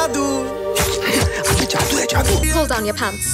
जादू, अबे जादू है जादू। Pull down your pants.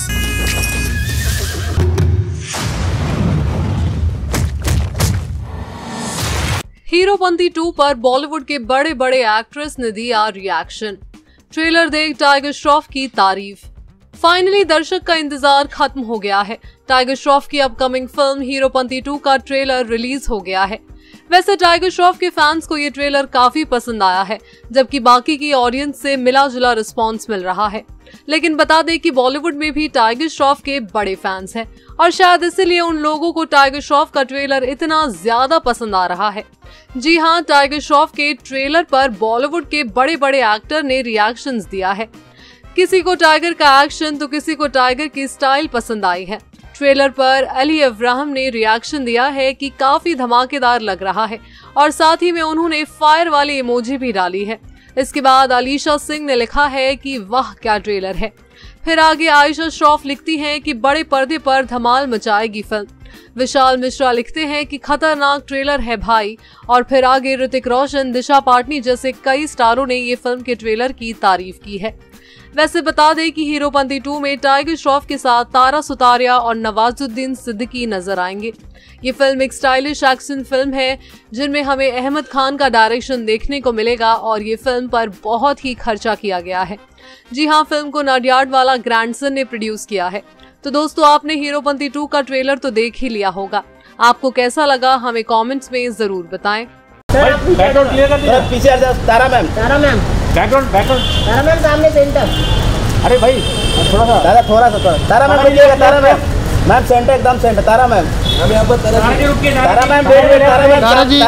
Heropanti 2 पर बॉलीवुड के बड़े बड़े एक्ट्रेस ने दिया रिएक्शन। ट्रेलर देख टाइगर श्रॉफ की तारीफ। फाइनली दर्शक का इंतजार खत्म हो गया है। टाइगर श्रॉफ की अपकमिंग फिल्म हीरोपंती 2 का ट्रेलर रिलीज हो गया है। वैसे टाइगर श्रॉफ के फैंस को ये ट्रेलर काफी पसंद आया है, जबकि बाकी की ऑडियंस से मिला जुला रिस्पॉन्स मिल रहा है। लेकिन बता दें कि बॉलीवुड में भी टाइगर श्रॉफ के बड़े फैंस हैं और शायद इसीलिए उन लोगों को टाइगर श्रॉफ का ट्रेलर इतना ज्यादा पसंद आ रहा है। जी हाँ, टाइगर श्रॉफ के ट्रेलर पर बॉलीवुड के बड़े बड़े एक्टर ने रिएक्शंस दिया है। किसी को टाइगर का एक्शन तो किसी को टाइगर की स्टाइल पसंद आई है। ट्रेलर पर अली अब्राहम ने रिएक्शन दिया है कि काफी धमाकेदार लग रहा है और साथ ही में उन्होंने फायर वाली इमोजी भी डाली है। इसके बाद अलीशा सिंह ने लिखा है कि वाह क्या ट्रेलर है। फिर आगे आयशा श्रॉफ लिखती हैं कि बड़े पर्दे पर धमाल मचाएगी फिल्म। विशाल मिश्रा लिखते हैं कि खतरनाक ट्रेलर है भाई। और फिर आगे ऋतिक रोशन, दिशा पाटनी जैसे कई स्टारों ने ये फिल्म के ट्रेलर की तारीफ की है। वैसे बता दें कि हीरोपंती 2 में टाइगर श्रॉफ के साथ तारा सुतारिया और नवाजुद्दीन सिद्दीकी नजर आएंगे। ये फिल्म एक स्टाइलिश एक्शन फिल्म है जिनमें हमें अहमद खान का डायरेक्शन देखने को मिलेगा और ये फिल्म पर बहुत ही खर्चा किया गया है। जी हाँ, फिल्म को नडियाडवाला ग्रैंडसन ने प्रोड्यूस किया है। तो दोस्तों, आपने हीरोपंती 2 का ट्रेलर तो देख ही लिया होगा। आपको कैसा लगा हमें कमेंट्स में जरूर बताएं। बैकग्राउंड क्लियर कर दीजिए। पीछे आ जाओ। Tara ma'am background Tara ma'am सामने सेंटर। अरे भाई थोड़ा सा दादा थोड़ा सा तारा मैम बोलिएगा। तारा मैम सेंटर एकदम सेंटर। तारा मैम हम यहाँ पर तारा मैम बैठ तारा मैम तारा जी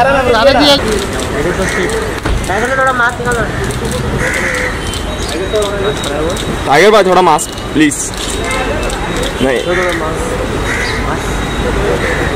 थोड़ा मास्क निकालो। टाइगर भाई थोड़ा मास्क प्लीज। नहीं